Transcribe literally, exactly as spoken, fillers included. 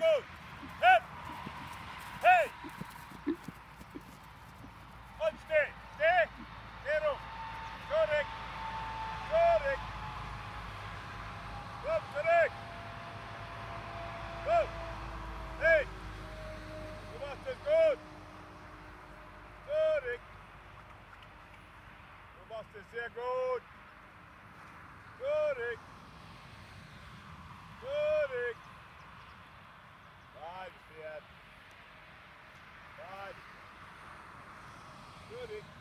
gut. Hip. Hey. Und steh. Steh. Geh rum. Zurück. Zurück. Komm, zurück. Gut. Hey. Du machst es gut. Zurück. Du machst es sehr gut. Zurück. Zurück. Nein, Pferd. Nein. Zurück.